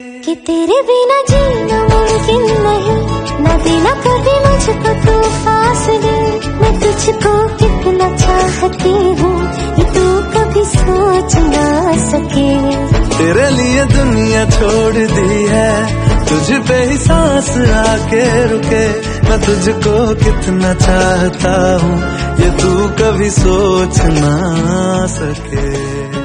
कि तेरे बिना जीना मुमकिन नहीं, न देना कभी मुझको तू फासले। मैं तुझको कितना चाहती हूँ ये तू कभी सोच ना सके। तेरे लिए दुनिया छोड़ दी है, तुझ पे ही सांस आके रुके। मैं तुझको कितना चाहता हूँ ये तू कभी सोच ना सके।